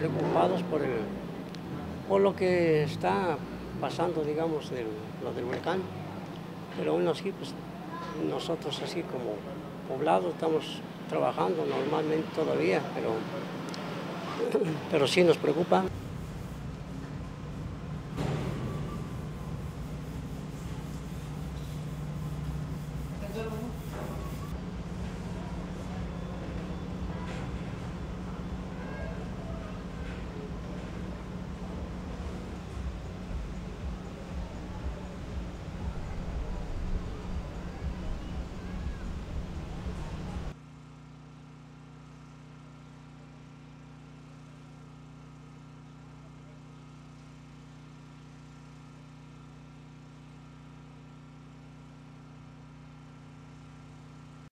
preocupados por lo que está pasando, digamos, lo del volcán, pero aún así, pues, nosotros así como poblados estamos trabajando normalmente todavía, pero sí nos preocupa.